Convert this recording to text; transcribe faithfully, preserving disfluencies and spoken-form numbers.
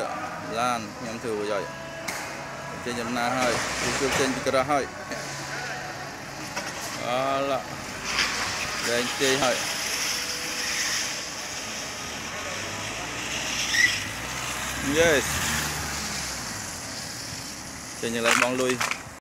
chưa lan nhắm thử rồi trên nhắm na hơi cứ trên cái ra hơi đó là đây chơi hơi yes trên như lại bóng lui